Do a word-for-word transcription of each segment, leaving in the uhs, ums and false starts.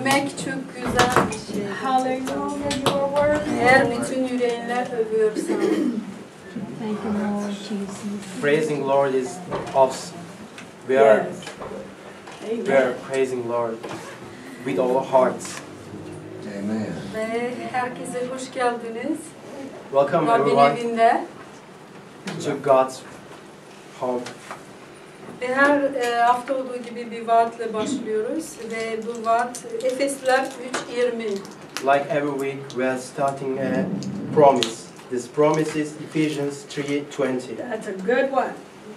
Övmek çok güzel bir şey. Hallelujah, you are worthy. Eğer bütün yüreğinle övüyorsan. Thank you, Lord Jesus. Praising Lord is awesome. We are, Yes. we are praising Lord with all our hearts. Amen. Ve herkese hoş geldiniz. Welcome Rabbin everyone evinde. to God's home. Ve her e, hafta olduğu gibi bir vaatle başlıyoruz. Ve bu vaat Efesliler üç yirmi. Like every week, we are starting a promise. This promise is Ephesians three twenty. That's a good one.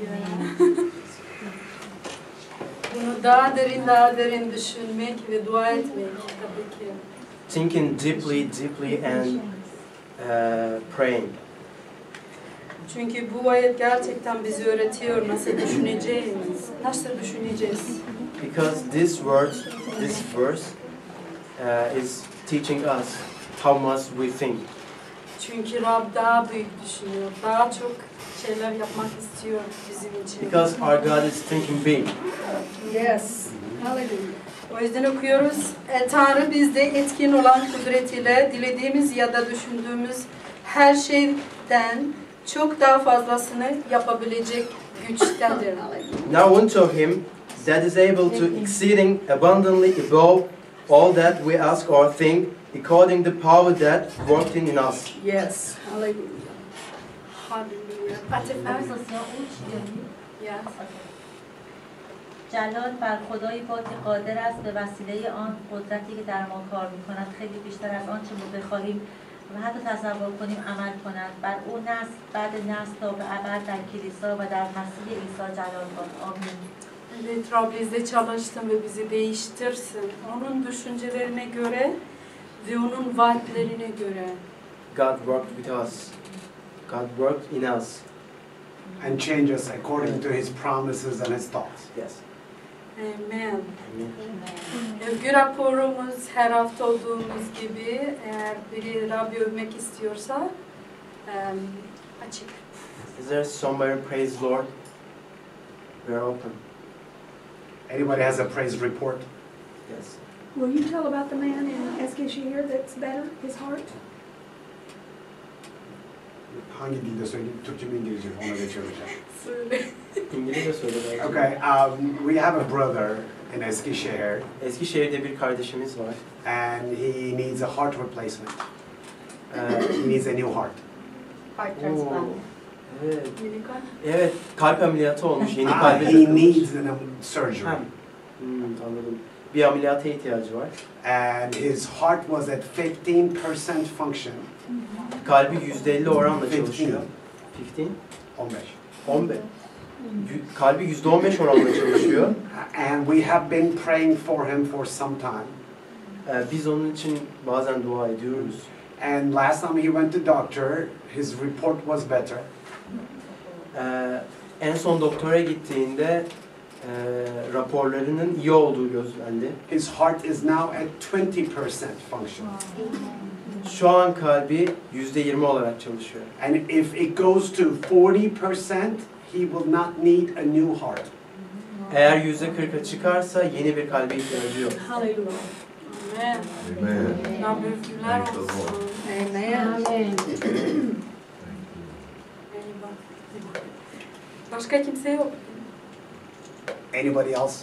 Bunu daha derin daha derin düşünmek ve dua etmek tabii ki. Thinking deeply, deeply, and uh, praying. Çünkü bu ayet gerçekten bizi öğretiyor nasıl düşüneceğimiz, nasıl düşüneceğiz. Because this word, this verse, uh, is teaching us how much we think. Çünkü Rab daha büyük düşünüyor, daha çok şeyler yapmak istiyor bizim için. Because our God is thinking big. Yes. Hallelujah. O yüzden okuyoruz. E, Tanrı bizde etkin olan kudretiyle dilediğimiz ya da düşündüğümüz her şeyden çok daha fazlasını yapabilecek güçtedir. Now unto him that is able to exceeding abundantly above all that we ask or think, according to the power that worked in us. Yes. Hallelujah. Hallelujah. Avrasya Yes. جلال بر خدایی باد که قادر است به وسیله آن قدرتی که در ما کار می‌کند خیلی بیشتر از آنچه ما بخواهیم و حتی تصور کنیم عمل کند. بر او نسل بعد نسل تا به ابد در کلیسا و در مسیح عیسی جلال باد. آمین. Evet, Rab bizde çalışsın ve bizi değiştirsin. Onun düşüncelerine göre ve onun vaatlerine göre. God worked with us. God worked in us. And change us according to His promises and His thoughts. Yes. Amen. Amen. Övgü raporumuz her hafta olduğumuz gibi eğer biri Rabbi övmek istiyorsa um, açık. Is there somewhere praise Lord? We are open. Anybody has a praise report? Yes. Will you tell about the man in Eskişehir that's better, his heart? Hangi dilde söyleyeyim? Türkçe mi İngilizce mi? Ona geçiyorum. Söyle. İngilizce söyle belki. Okay, um, we have a brother in Eskişehir Eskişehir'de bir kardeşimiz var. and he needs a heart replacement. Ee, He needs a new heart. oo, evet. Yeni kalp. Evet, kalp ameliyatı olmuş. Yeni Ah, kalbe he takılmış. needs a surgery. Ha, hmm, anladım. Bir ameliyata ihtiyacı var. And his heart was at fifteen percent function. Kalbi yüzde elli oranla çalışıyor. fifteen. on beş. on beş. on beş. Yü- Kalbi yüzde on beş oranla çalışıyor. And we have been praying for him for some time. Ee, biz onun için bazen dua ediyoruz. And last time he went to doctor, his report was better. Ee, en son doktora gittiğinde e, raporlarının iyi olduğu gözlendi. His heart is now at twenty percent function. Şu an kalbi yüzde yirmi olarak çalışıyor. And if it goes to forty percent, he will not need a new heart. Eğer yüzde kırka çıkarsa yeni bir kalbe ihtiyacı yok. Hallelujah. Amen. Amen. Rab övgüler Thank the olsun. Lord. Amen. Amen. Başka kimse yok. Anybody else?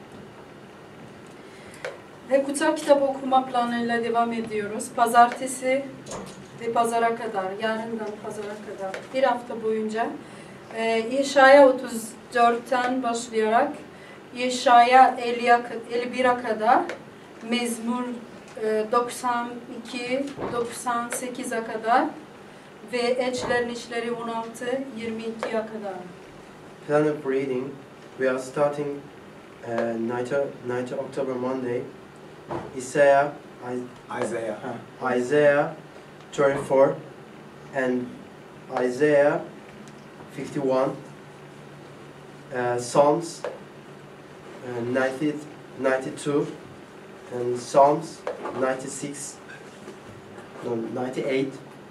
Ve kutsal kitap okuma planıyla devam ediyoruz. Pazartesi ve pazara kadar, yarından pazara kadar bir hafta boyunca e, İşaya otuz dörtten başlayarak İşaya elli bire kadar, Mezmur e, doksan iki doksan sekize kadar ve Elçilerin İşleri on altı yirmi ikiye kadar. Plan of reading. We are starting uh, ninth of October Monday. Isaiah, I, Isaiah. uh, Isaiah thirty-four and Isaiah fifty-one. Uh, Psalms uh, ninety, ninety-two and Psalms ninety-six, no, ninety-eight.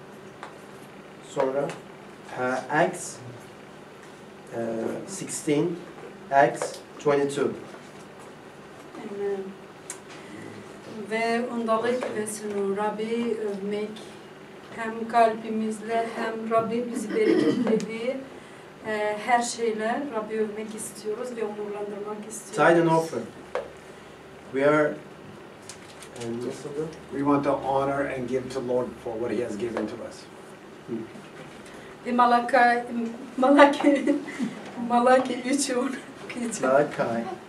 Sonra uh, Acts uh, sixteen, Acts twenty-two. Amen. ve ondalık versin o Rabbi övmek hem kalbimizle hem Rabbi bizi bereketlediği e, her şeyle Rabbi övmek istiyoruz ve onurlandırmak istiyoruz. Tithe and offer. We are and nasıl bu? We want to honor and give to Lord for what He has given to us. Ve Malaka Malaki Malaki üç on. Malachi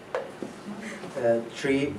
uh, three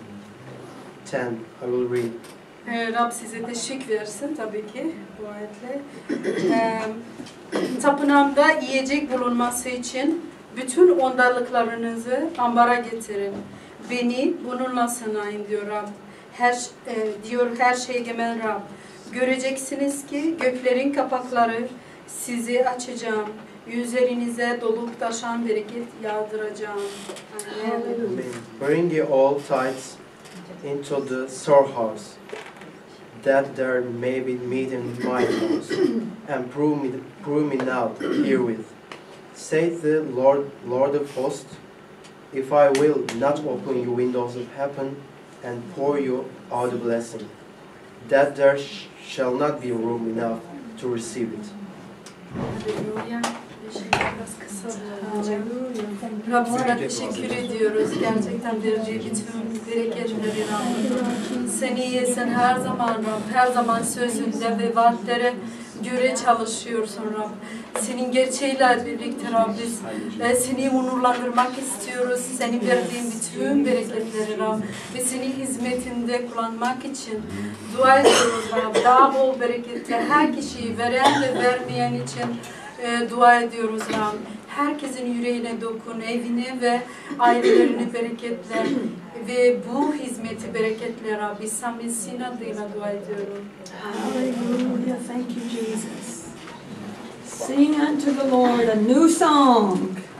ten. I will read. Ee, Rab size de şık versin tabii ki bu ayetle. Ee, tapınağımda yiyecek bulunması için bütün ondalıklarınızı ambara getirin. Beni bununla sınayın diyor Rab. Her, e, diyor her şeye egemen Rab. Göreceksiniz ki göklerin kapakları sizi açacağım. Üzerinize dolup taşan bereket yağdıracağım. Amen. Bring ye all tithes into the storehouse, that there may be meat in my house, and prove me, prove me now herewith. Saith the Lord, Lord of hosts, if I will not open you windows of heaven and pour you out a blessing, that there sh shall not be room enough to receive it. Hallelujah. Biraz kısa olacağım. Rab sana teşekkür ediyoruz. Gerçekten verdiği bütün bereketleri Rab. Seni yesin her zaman Rab. Her zaman sözünde ve vaatlere göre çalışıyorsun Rab. Senin gerçeğiyle birlikte Rab biz e, seni onurlandırmak istiyoruz. Senin verdiğin bütün bereketleri Rab. Ve seni hizmetinde kullanmak için dua ediyoruz Rab. Daha bol bereketli her kişiyi veren ve vermeyen için e, dua ediyoruz Rab. Herkesin yüreğine dokun, evine ve ailelerini bereketle ve bu hizmeti bereketle Rabbi. İsa Mesih'in adıyla dua ediyorum. Hallelujah. Thank you, Jesus. Sing unto the Lord a new song.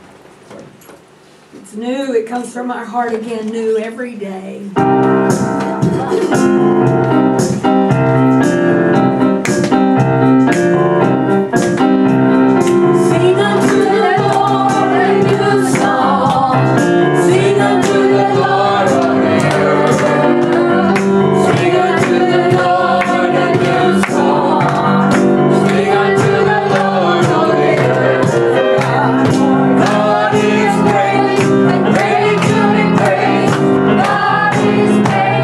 It's new. It comes from our heart again, new every day. God is great and great to be praised. God is great.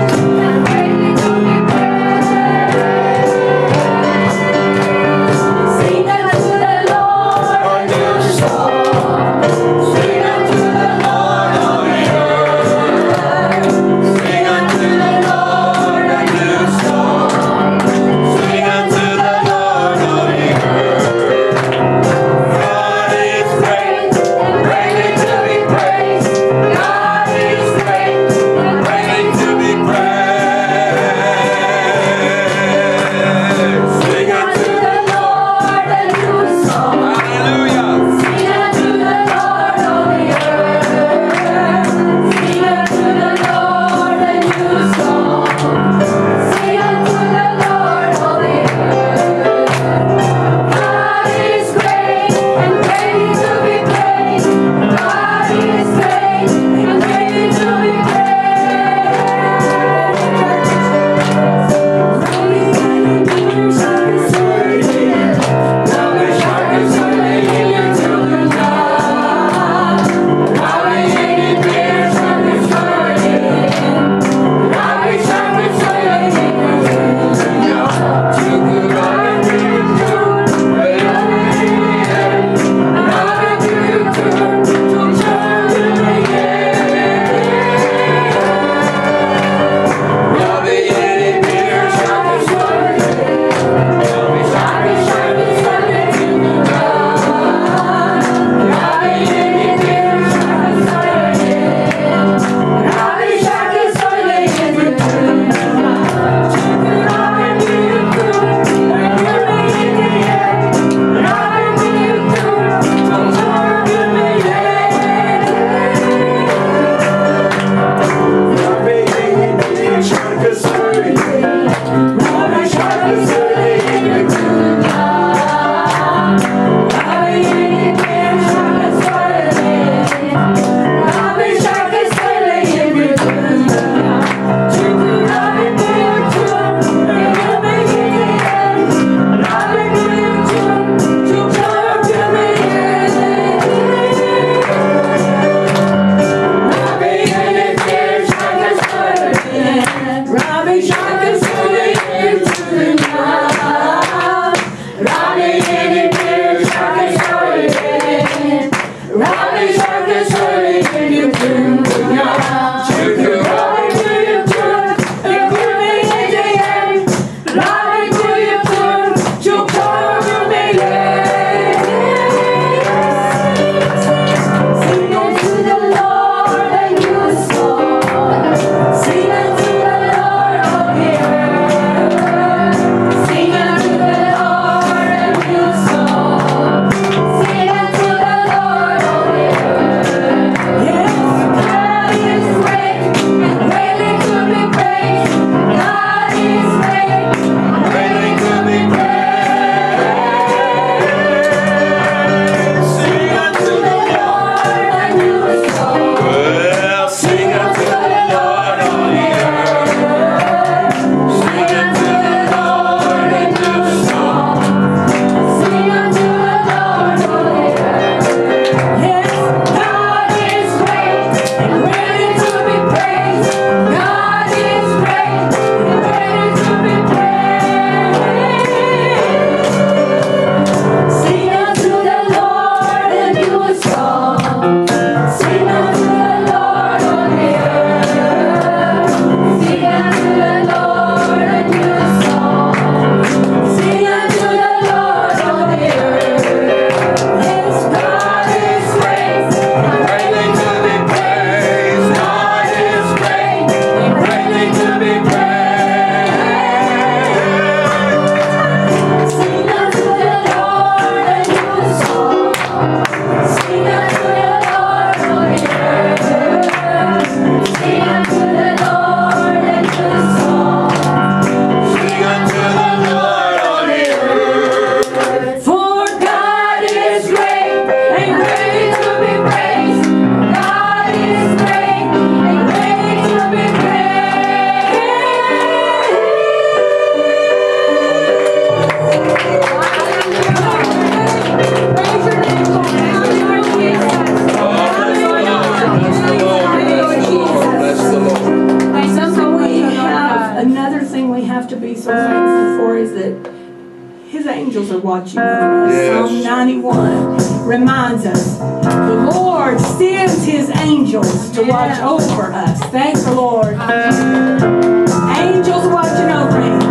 another thing we have to be so thankful for is that His angels are watching over us. Yes. Psalm ninety-one reminds us the Lord sends His angels to watch over us. Thank the Lord. Angels watching over Him.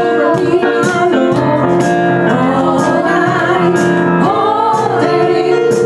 All night, all day.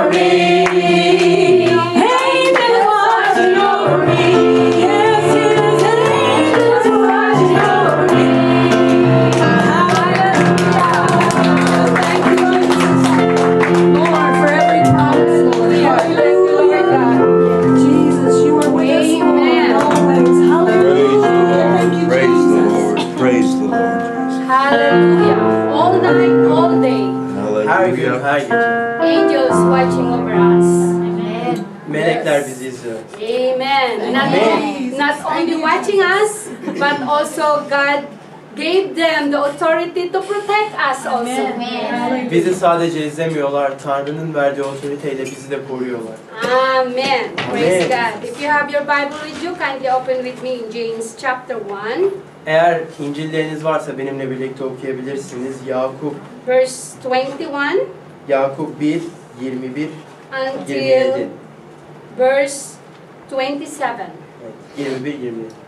over me. Angels watching over me. Yes, his angels watching over me. Hallelujah. Thank you, Lord, for every promise, Lord. Hallelujah, God. Jesus, you are with us, Lord, always. Hallelujah. Thank you, Praise the Jesus. Lord. Praise the Lord. Hallelujah. All night, all day, Her gün, Hallelujah. her gece. angels watching over us. Amen. Melekler bizi izliyor. Amen. Not, Amen. not only watching us, but also God gave them the authority to protect us also. Amen. Bizi sadece izlemiyorlar, Tanrı'nın verdiği otoriteyle bizi de koruyorlar. Amen. Praise Amen. God. If you have your Bible with you, kindly open with me in James chapter one, Eğer İncil'leriniz varsa benimle birlikte okuyabilirsiniz. Yakup, verse twenty-one Yakup bir, yirmi bir, yirmi until yedi. verse twenty-seven. Evet, yirmi bir, yirmi yedi.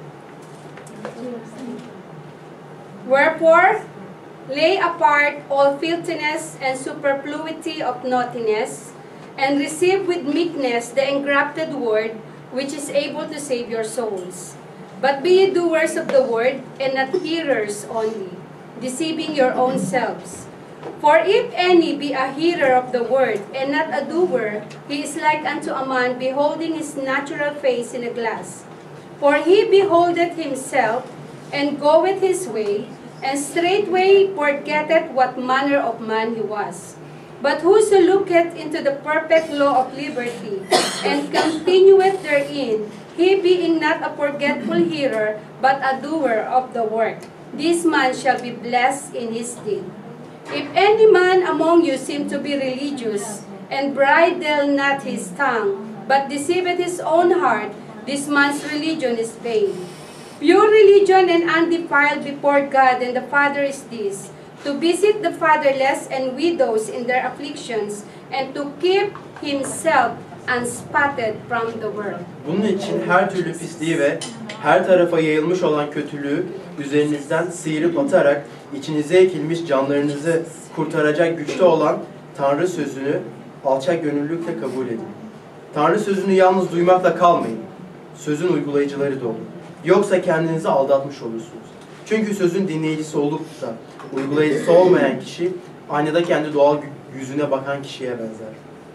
Wherefore, lay apart all filthiness and superfluity of naughtiness, and receive with meekness the engrafted word, which is able to save your souls. But be ye doers of the word, and not hearers only, deceiving your own selves. For if any be a hearer of the word, and not a doer, he is like unto a man beholding his natural face in a glass. For he beholdeth himself, and goeth his way, and straightway forgetteth what manner of man he was. But whoso looketh into the perfect law of liberty, and continueth therein, he being not a forgetful hearer, but a doer of the work, this man shall be blessed in his deed. If any man among you seem to be religious, and bridle not his tongue, but deceiveth his own heart, this man's religion is vain. Pure religion and undefiled before God and the Father is this, to visit the fatherless and widows in their afflictions, and to keep himself unspotted from the world. Bunun için her türlü pisliği ve her tarafa yayılmış olan kötülüğü üzerinizden sıyırıp atarak içinize ekilmiş canlarınızı kurtaracak güçte olan Tanrı sözünü alçak gönüllülükle kabul edin. Tanrı sözünü yalnız duymakla kalmayın. Sözün uygulayıcıları da olun. Yoksa kendinizi aldatmış olursunuz. Çünkü sözün dinleyicisi olup da uygulayıcısı olmayan kişi aynada kendi doğal yüzüne bakan kişiye benzer.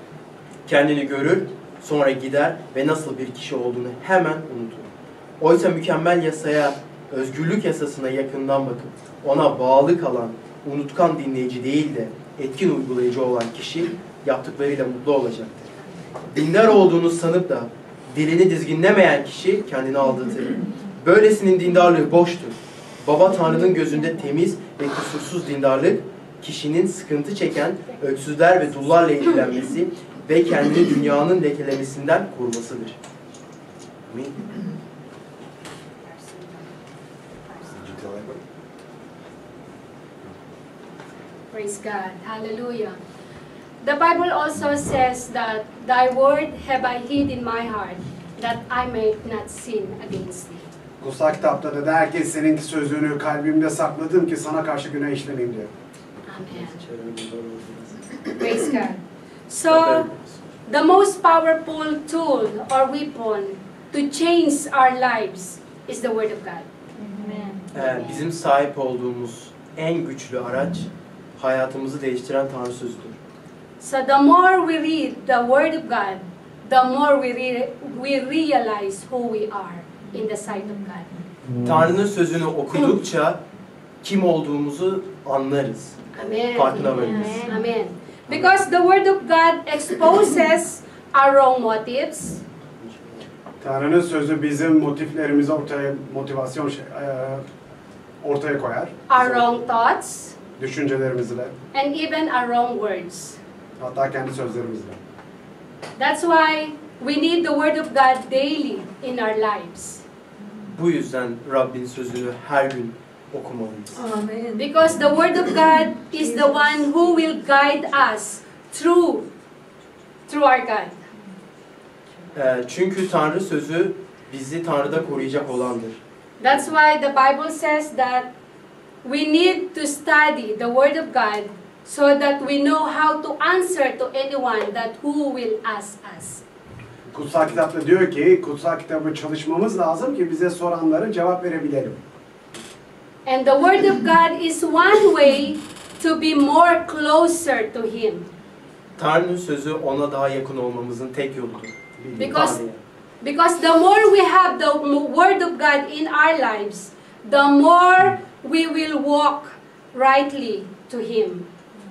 Kendini görür, sonra gider ve nasıl bir kişi olduğunu hemen unutur. Oysa mükemmel yasaya, özgürlük yasasına yakından bakıp ona bağlı kalan, unutkan dinleyici değil de etkin uygulayıcı olan kişi yaptıklarıyla mutlu olacaktır. Dindar olduğunu sanıp da dilini dizginlemeyen kişi kendini aldatır. Böylesinin dindarlığı boştur. Baba Tanrı'nın gözünde temiz ve kusursuz dindarlık, kişinin sıkıntı çeken öksüzler ve dullarla ilgilenmesi ve kendini dünyanın lekelemesinden korumasıdır. Amin. Praise God. Hallelujah. The Bible also says that thy word have I hid in my heart, that I might not sin against thee. Kutsal kitapta da der ki senin sözünü kalbimde sakladım ki sana karşı günah işlemeyeyim diyor. Amen. Praise God. So, the most powerful tool or weapon to change our lives is the Word of God. Ee, bizim sahip olduğumuz en güçlü araç hayatımızı değiştiren Tanrı sözüdür. So the more we read the Word of God, the more we, re we realize who we are in the sight of God. Tanrı'nın sözünü okudukça kim olduğumuzu anlarız. Amen. Farkına varırız. Amen. Because the Word of God exposes our wrong motives. Tanrı'nın sözü bizim motiflerimizi ortaya, motivasyon şey, e, ortaya koyar. Our wrong thoughts, Düşüncelerimizi de, and even our wrong words. hatta kendi sözlerimizle. That's why we need the Word of God daily in our lives. Bu yüzden Rabbin sözünü her gün okumalıyız. Amen. Because the Word of God is the one who will guide us through, through our God. Ee, çünkü Tanrı sözü bizi Tanrı'da koruyacak olandır. That's why the Bible says that we need to study the Word of God so that we know how to answer to anyone that who will ask us. Kutsal kitapta diyor ki kutsal kitabı çalışmamız lazım ki bize soranlara cevap verebilelim. And the Word of God is one way to be more closer to Him. Tanrı'nın sözü ona daha yakın olmamızın tek yoludur. Because, because the more we have the Word of God in our lives, the more we will walk rightly to Him.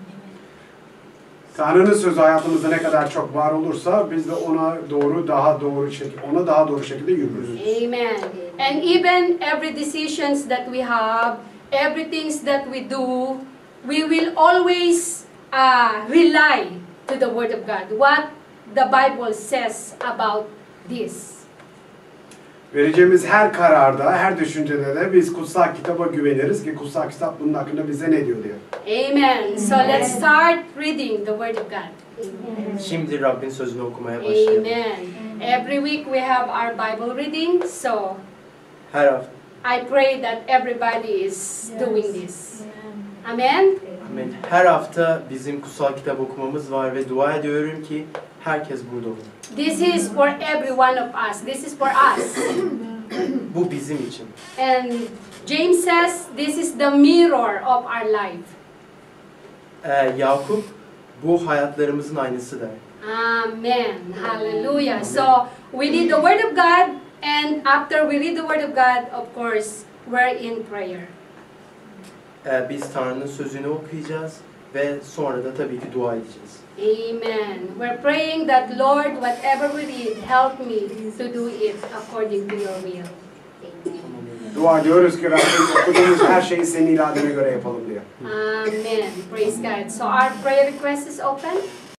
Tanrı'nın sözü hayatımızda ne kadar çok var olursa biz de ona doğru daha doğru şekilde ona daha doğru şekilde yürürüz. Amen. And even every decisions that we have, everything that we do, we will always uh, rely to the Word of God. What the Bible says about this. Vereceğimiz her kararda, her düşüncede de biz kutsal kitaba güveniriz ki kutsal kitap bunun hakkında bize ne diyor diye. Amen. So let's start reading the Word of God. Şimdi Rabbin sözünü okumaya başlayalım. Amen. Every week we have our Bible reading, so Her hafta. I pray that everybody is doing this. Amen. Amin. Her hafta bizim kutsal kitap okumamız var ve dua ediyorum ki herkes burada olur. This is for every one of us. This is for us. Bu bizim için. And James says this is the mirror of our life. Ee, Yakup bu hayatlarımızın aynısı der. Amen. Hallelujah. So we need the Word of God, and after we read the Word of God, of course, we're in prayer. Ee, biz Tanrı'nın sözünü okuyacağız ve sonra da tabii ki dua edeceğiz. Amen. We're praying that Lord, whatever we read, help me to do it according to your will. Dua ediyoruz ki Rabbim okuduğumuz her şeyi senin iradene göre yapalım diye. Amen. Praise God. So our prayer request is open.